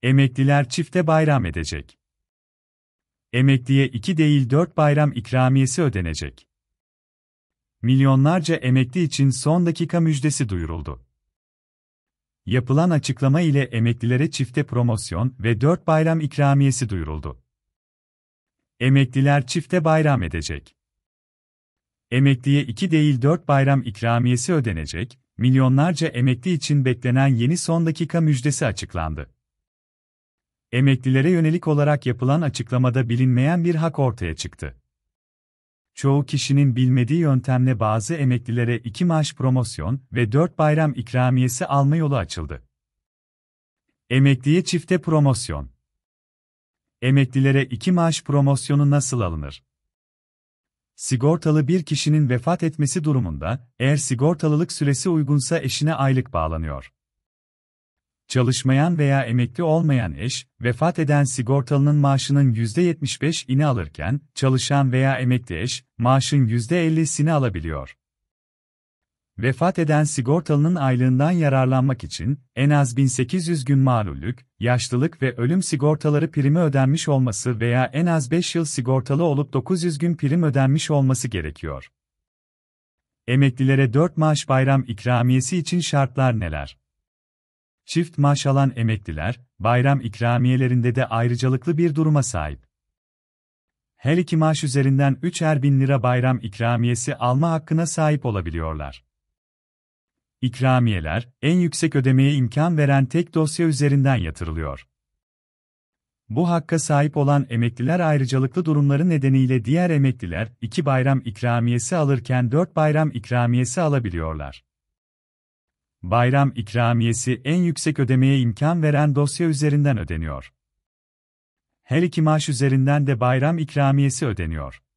Emekliler çifte bayram edecek. Emekliye 2 değil 4 bayram ikramiyesi ödenecek. Milyonlarca emekli için son dakika müjdesi duyuruldu. Yapılan açıklama ile emeklilere çifte promosyon ve 4 bayram ikramiyesi duyuruldu. Emekliler çifte bayram edecek. Emekliye 2 değil 4 bayram ikramiyesi ödenecek, milyonlarca emekli için beklenen yeni son dakika müjdesi açıklandı. Emeklilere yönelik olarak yapılan açıklamada bilinmeyen bir hak ortaya çıktı. Çoğu kişinin bilmediği yöntemle bazı emeklilere 2 maaş promosyon ve 4 bayram ikramiyesi alma yolu açıldı. Emekliye çifte promosyon. Emeklilere 2 maaş promosyonu nasıl alınır? Sigortalı bir kişinin vefat etmesi durumunda, eğer sigortalılık süresi uygunsa eşine aylık bağlanıyor. Çalışmayan veya emekli olmayan eş, vefat eden sigortalının maaşının %75'ini alırken, çalışan veya emekli eş, maaşın %50'sini alabiliyor. Vefat eden sigortalının aylığından yararlanmak için, en az 1800 gün malullük, yaşlılık ve ölüm sigortaları primi ödenmiş olması veya en az 5 yıl sigortalı olup 900 gün prim ödenmiş olması gerekiyor. Emeklilere 4 maaş bayram ikramiyesi için şartlar neler? Çift maaş alan emekliler, bayram ikramiyelerinde de ayrıcalıklı bir duruma sahip. Her iki maaş üzerinden 3'er bin lira bayram ikramiyesi alma hakkına sahip olabiliyorlar. İkramiyeler, en yüksek ödemeye imkan veren tek dosya üzerinden yatırılıyor. Bu hakka sahip olan emekliler ayrıcalıklı durumları nedeniyle diğer emekliler 2 bayram ikramiyesi alırken 4 bayram ikramiyesi alabiliyorlar. Bayram ikramiyesi en yüksek ödemeye imkan veren dosya üzerinden ödeniyor. Her iki maaş üzerinden de bayram ikramiyesi ödeniyor.